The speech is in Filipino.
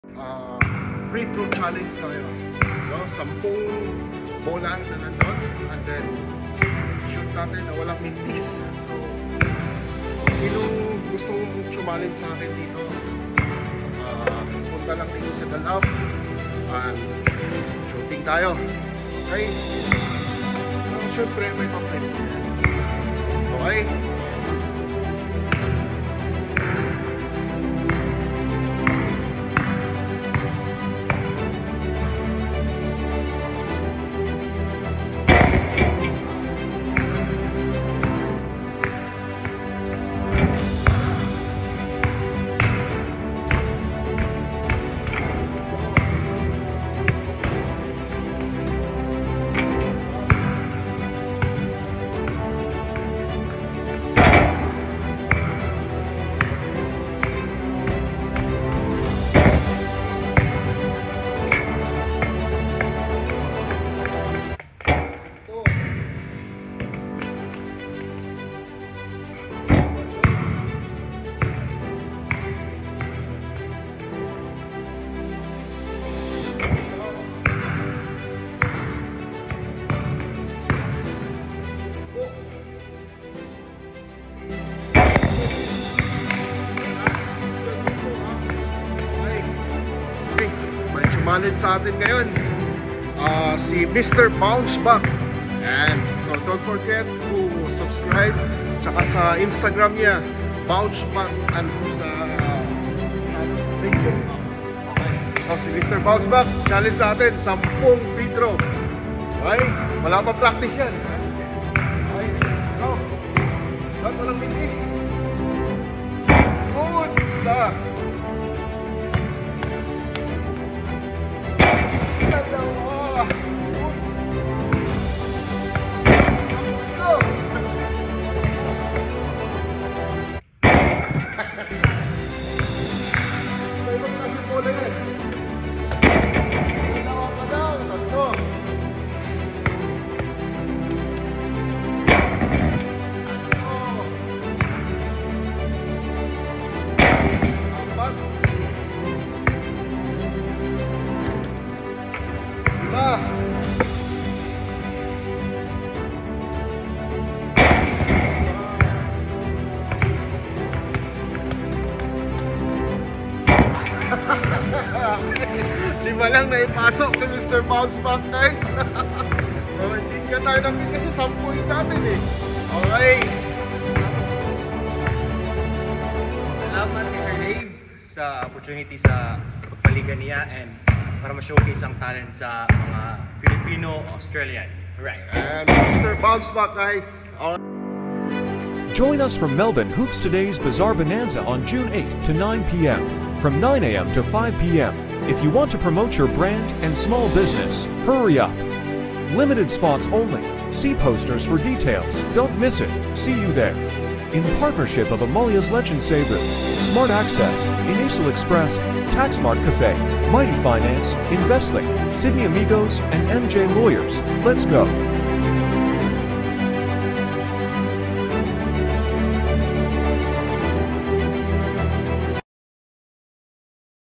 uh, free throw challenge tayo. So, 10 bola na nandun, and then shoot natin na walang mintis. So, sinong gustong challenge sa akin dito, punta lang dito sa Dalab and shooting tayo. Okay? So, syempre may papel. Okay? Sumalit sa atin ngayon si Mr. Bounce Back, and so don't forget to subscribe, tsaka sa Instagram niya Bounce Back, and sa Facebook. Okay, so si Mr. Bounce Back challenge sa atin 10 free throw. Okay, wala pa practice yan. Okay, so lahat walang mintis. Good sa lima lang na ipasok ni Mr. Bounce Back, guys. So, hindi nga tayo namin kasi 10 yun sa atin eh. Okay. Salamat kay Sir Dave sa opportunity sa pagpaligan niya and para ma-showcase ang talent sa mga Filipino-Australian. Right. And Mr. Bounce Back, guys. Join us from Melbourne Hoops Today's Bazaar Bonanza on June 8 to 9 p.m. from 9 a.m. to 5 p.m. If you want to promote your brand and small business, hurry up. Limited spots only. See posters for details. Don't miss it. See you there. In partnership of Amalia's Legend Saver, Smart Access, Initial Express, Taxmart Cafe, Mighty Finance, Investlink, Sydney Amigos, and MJ Lawyers. Let's go.